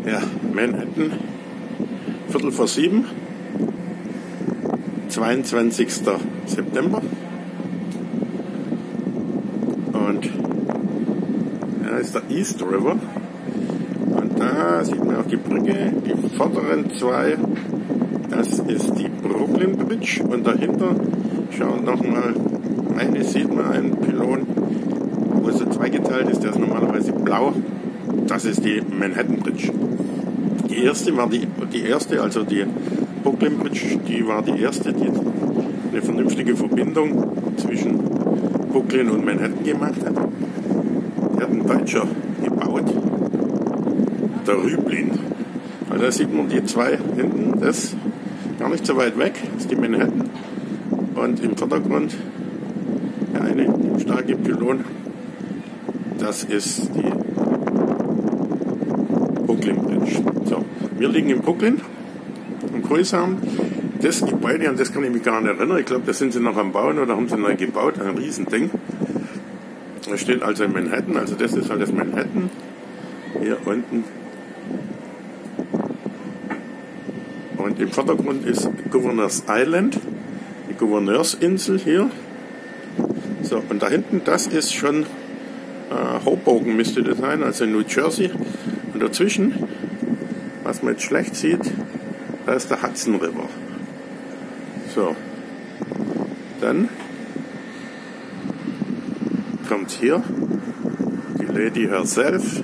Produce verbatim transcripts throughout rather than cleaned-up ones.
Ja, Manhattan, Viertel vor sieben, zweiundzwanzigster September. Und da ist der East River. Und da sieht man auch die Brücke, die vorderen zwei, das ist die Brooklyn Bridge. Und dahinter schaut nochmal, eine sieht man, einen Pylon, wo so zweigeteilt ist, der ist normalerweise blau. Das ist die Manhattan Bridge. Die erste war die, die erste, also die Brooklyn Bridge, die war die erste, die eine vernünftige Verbindung zwischen Brooklyn und Manhattan gemacht hat. Die hat ein Deutscher gebaut, der Rüblin. Also da sieht man die zwei hinten, das gar nicht so weit weg, das ist die Manhattan. Und im Vordergrund der eine starke Pylon, das ist die Brooklyn Bridge. So, wir liegen in Brooklyn, im Größeren. Das Gebäude, an das kann ich mich gar nicht erinnern. Ich glaube, das sind sie noch am Bauen oder haben sie neu gebaut, ein Riesending. Da steht also in Manhattan, also das ist halt das Manhattan. Hier unten. Und im Vordergrund ist Governors Island, die Gouverneursinsel hier. So, und da hinten, das ist schon äh, Hoboken müsste das sein, also New Jersey. Und dazwischen, was man jetzt schlecht sieht, da ist der Hudson River. So, dann kommt hier die Lady herself,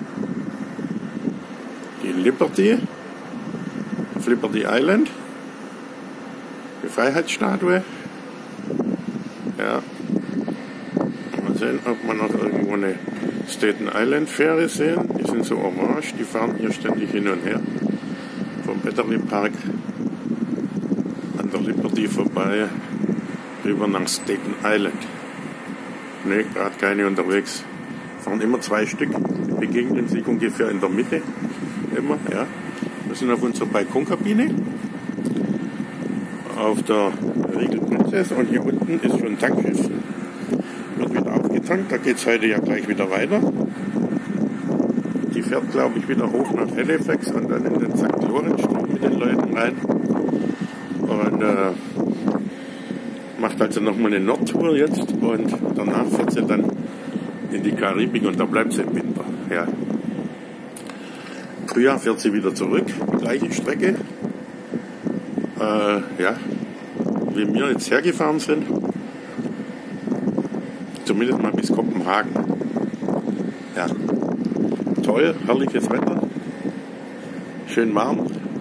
die Liberty, auf Liberty Island, die Freiheitsstatue. Ja, mal sehen, ob man noch irgendwo eine Staten Island Fähre sehen. Die sind so orange, die fahren hier ständig hin und her. Vom Battery Park an der Liberty vorbei, rüber nach Staten Island. Ne, gerade keine unterwegs. Fahren immer zwei Stück, die begegnen sich ungefähr in der Mitte. Immer, ja. Wir sind auf unserer Balkonkabine. Auf der Regal Princess und hier unten ist schon ein Tankschiff. Wird wieder aufgetankt, da geht es heute ja gleich wieder weiter. Die fährt, glaube ich, wieder hoch nach Halifax und dann in den Sankt Lorenz-Strom mit den Leuten rein. Und äh, macht also nochmal eine Nordtour jetzt und danach fährt sie dann in die Karibik und da bleibt sie im Winter. Ja. Frühjahr fährt sie wieder zurück, die gleiche Strecke. Äh, ja, wie wir jetzt hergefahren sind. Zumindest mal bis Kopenhagen. Ja, toll, herrliches Wetter. Schön warm.